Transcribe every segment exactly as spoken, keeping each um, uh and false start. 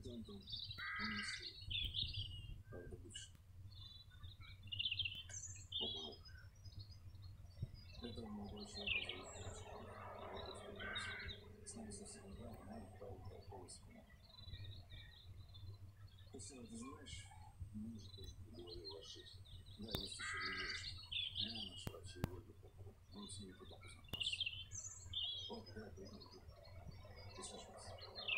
Это Антон. Он не сын. Правда, бывший. Опа. Это молодой человек, с нами совсем недавно, но отправил толковый семинар. Костян, ты знаешь, мужик говорил о шефе. Да, есть еще девочка. Лена, наш врач, и Ольга Попова. Мы с ней потом познакомимся. Вот, давай, пойдем. Присаживайся.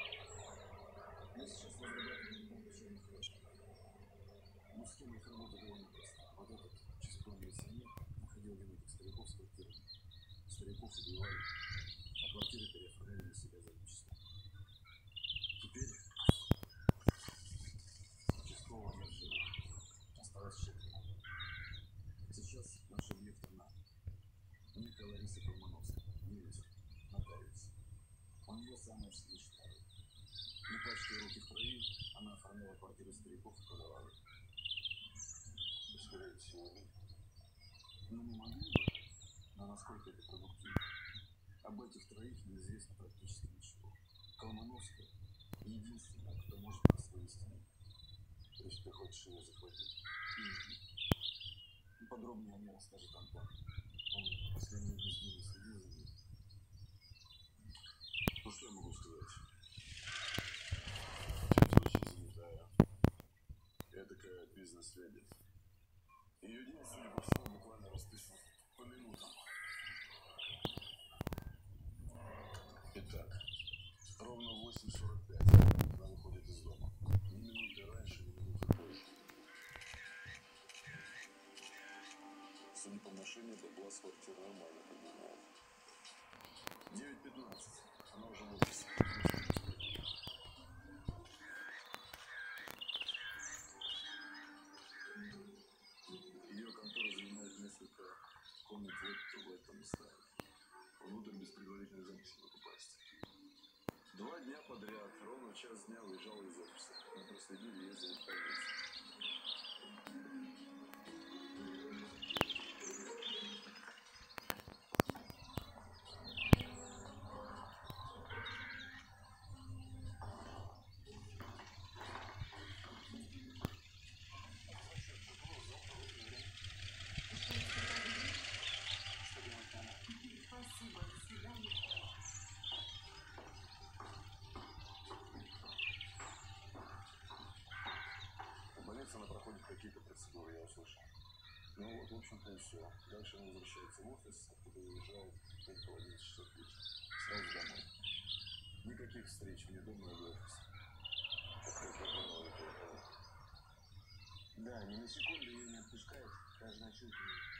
Я сейчас разрабатываю будущее инфраструктуру. Но схема их работы довольно проста. Вот этот участковый милиционер находил виновных стариков с квартирами. Стариков убивали, а квартиры переоформляли на себя за число. Теперь участкового нет живых. Осталось четверо. Сейчас наш объект она. Некая Лариса Колмановская, юрист, нотариус. У нее самая встречная роль. Не пачкая руки в крови, она оформляла квартиры стариков и продавала их. Скорее всего, нет. Ну, не могли бы, но насколько это продуктивно. Об этих троих неизвестно практически ничего. Колмановская — единственная, кто может нас вывести. То есть ты хочешь ее захватить? И подробнее о ней расскажет Антон. Он последние дни следил за ней. Ну, что я могу сказать? В чем случае занятая. Я такая бизнес-леди. Ее день, судя по всему, буквально расписан по минутам. Итак, ровно в восемь сорок пять она выходит из дома. Ни минуты раньше, ни минуты позже. Судя по машине, бабла с квартиры нормально поднимает. девять пятнадцать. Она уже в офисе. Ее контора занимает несколько комнат вот в этом здании. Внутрь без предварительных замысел не попасть. Два дня подряд, ровно в час дня уезжал из офиса. Мы проследили ее за больницей. Она проходит какие-то процедуры, я услышал. Ну вот, в общем-то, и все. Дальше он возвращается в офис, откуда уезжает только в одиннадцать часов вечера. Сразу домой. Никаких встреч вне дома или офиса. Да, ни на секунду ее не отпускает, даже ночует у нее.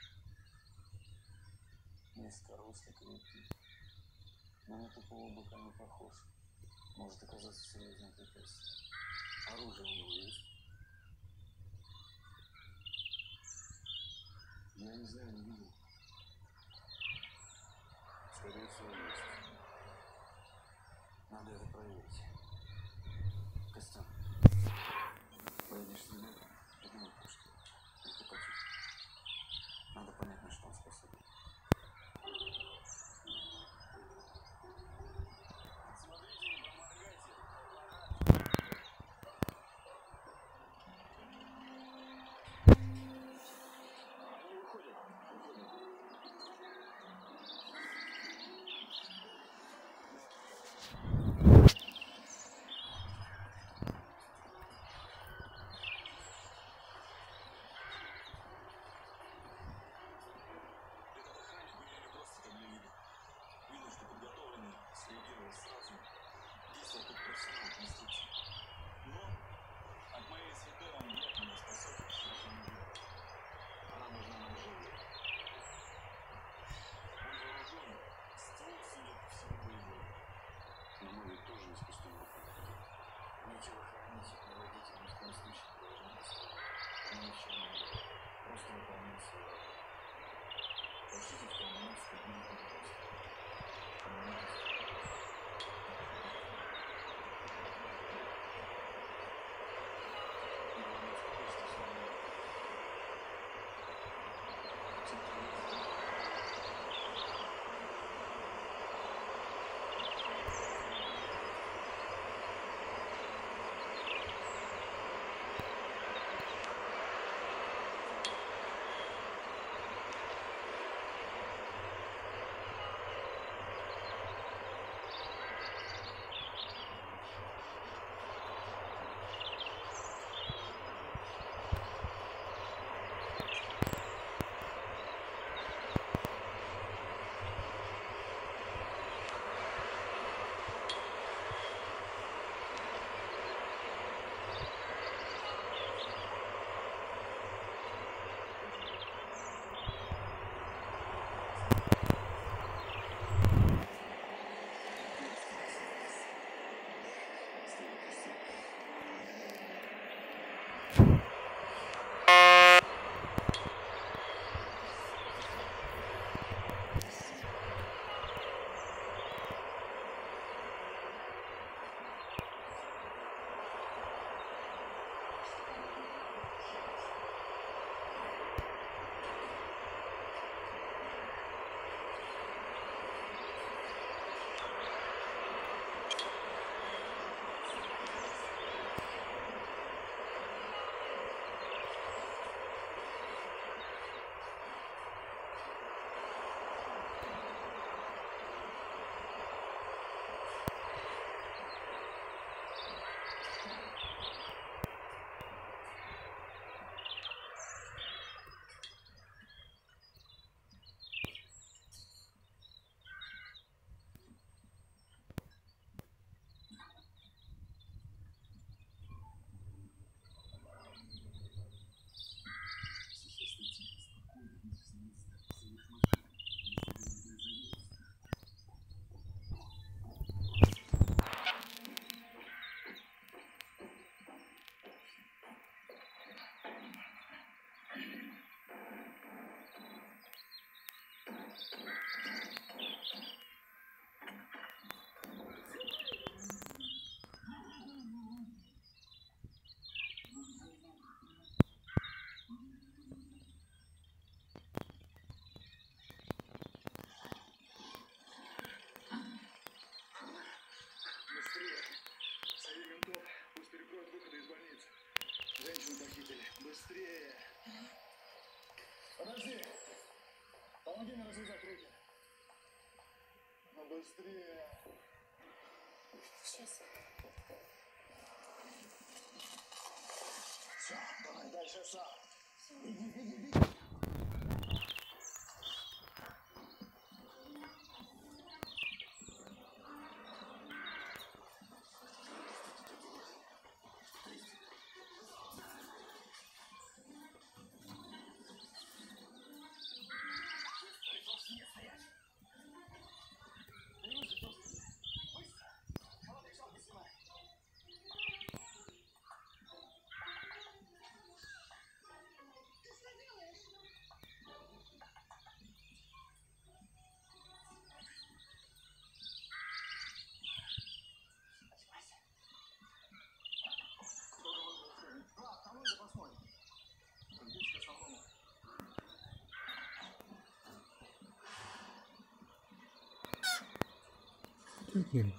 Низкорослый, крепкий. Но на такого быка не похож. Может оказаться серьезным препятствием. Оружие у него есть? Я не знаю, не видел. Скорее всего, есть. Надо это проверить. Костян, поедешь с ребятами? Подумай, что это потихо. Надо понять, на что он способен. Смотрите, не помогайте. Они выходят. Выходят. Быстрее! Подожди! Помоги мне развязать руки. Ну быстрее! Сейчас. Все, давай дальше сам. Беги, беги, беги. Блин.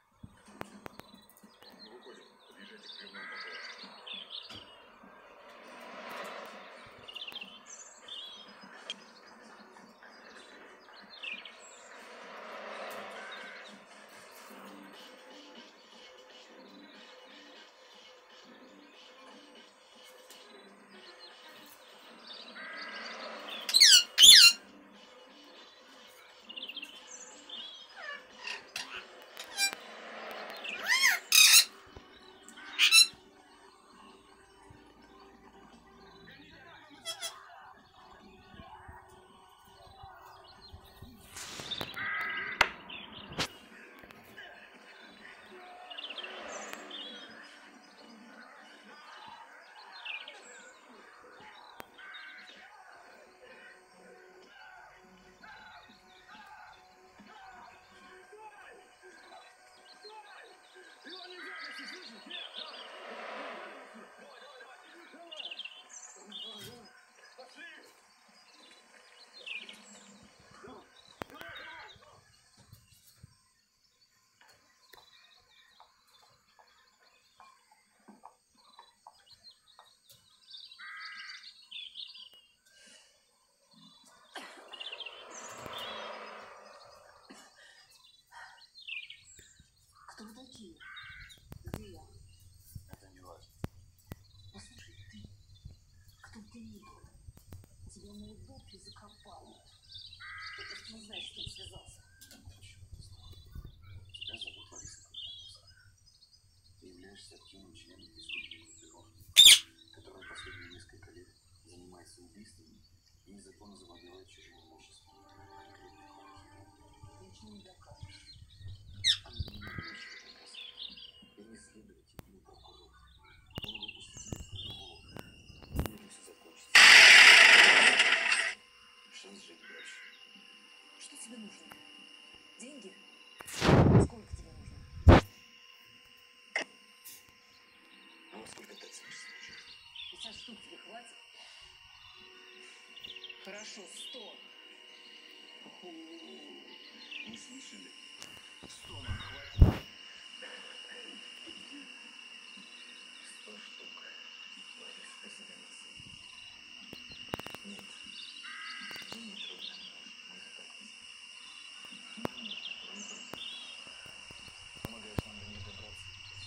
Кто вы такие? Где я? Это не важно. Послушай, ты. Кто ты? Тебя найдут и закопают. Ты просто не знаешь, с кем связался. Тебя зовут Лариса Круглянова. Ты являешься активным членом преступной группировки, которая последние несколько лет занимается убийствами и незаконно завладевает чужим имуществом. Ты ничего не докажешь. А мне не нечего доказать. Я не следователь и не прокурор. Я могу пустить тебя в круговорот. И на этом все закончится. Шанс жить дальше. Что тебе нужно? Деньги? Сколько тебе нужно? А во сколько ты оценишь свою жизнь? пятьдесят штук тебе хватит? Хорошо, сто. Не слышали? Сто нам хватит. Сто штук. Ларис, ты себя не ценишь. Нет. Деньги трудно. Мы их так не знаем. Нам нужно, кроме того. Помогаешь нам до них добраться.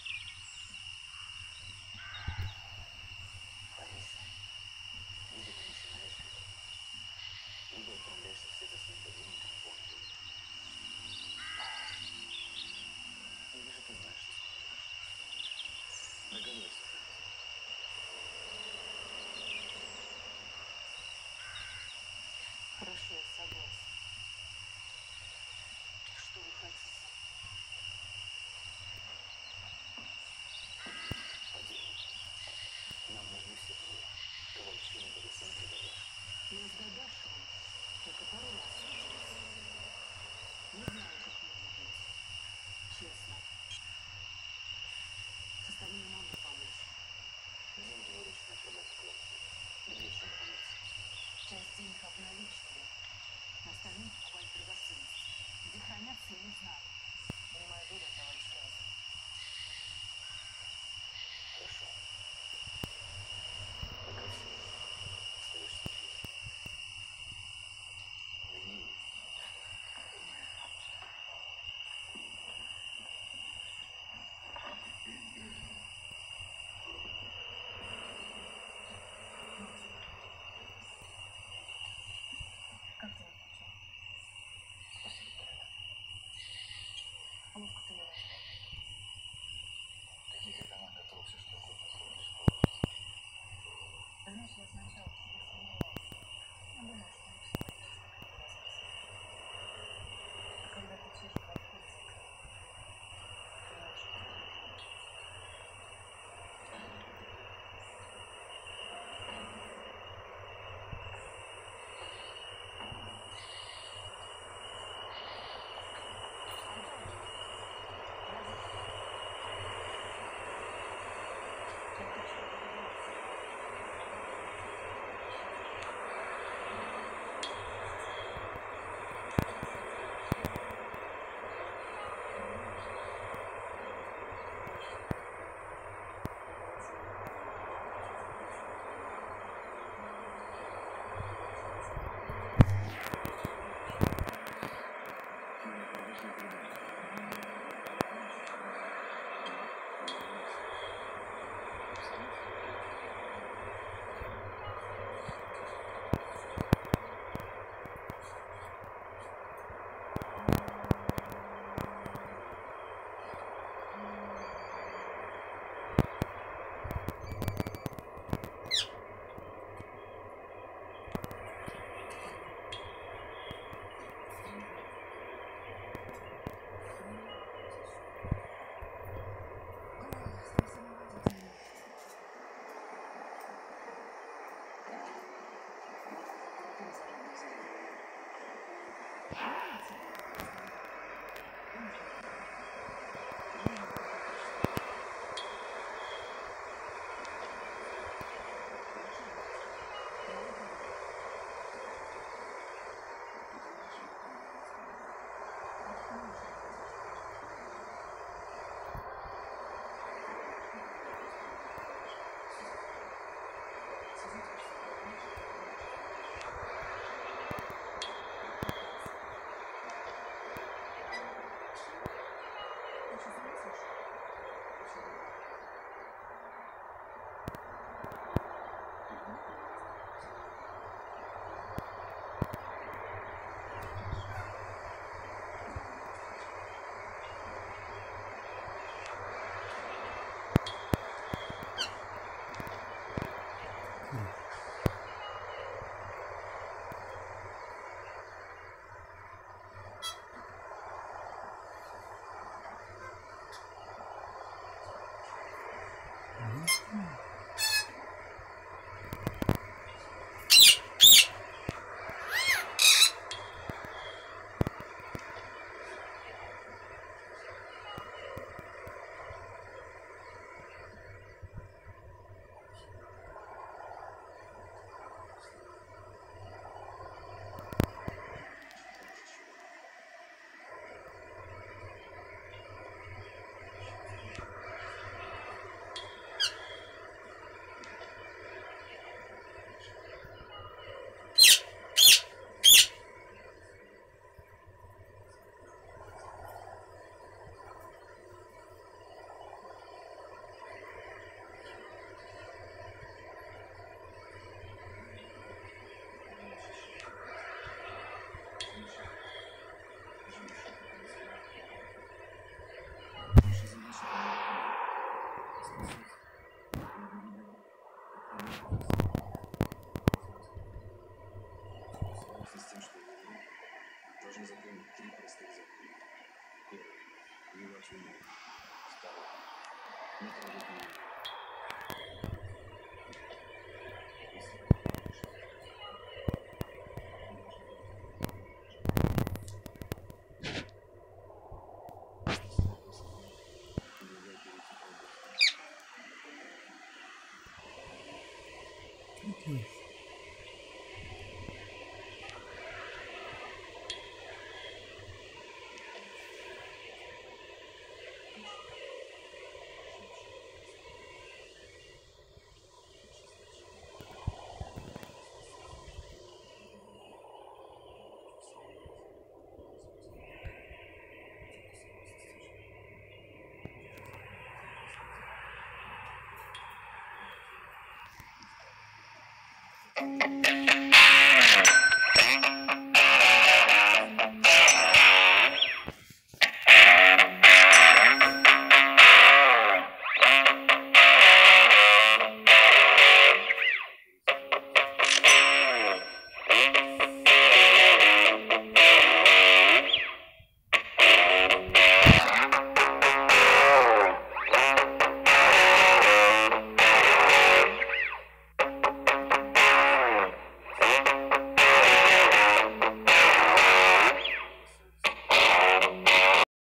Лариса, либо ты начинаешь говорить, либо отправляешься вслед за своим подельником в Бонду. Я вижу, ты знаешь, что смотришь. Догадывайся. Хорошо, я согласна. Что вы хотите? Подельники. Нам нужны все трое. Ковальчук, Борисенко и Дадаш. Я с Дадашевым только пару раз виделась. Не знаю, как нужно жить. Честно. С остальным могу помочь. Деньги выручены продать квартиру. Где чем помыться? Часть денег обналичиваю. На знаешь, я сначала посомневалась. Я думала, что он всё а когда ты чешешь подходит, понимаешь, что Должны запомнить три простых закона. Первый. Не врать уму. Второй. Не трогать меня. Okay. Thank you.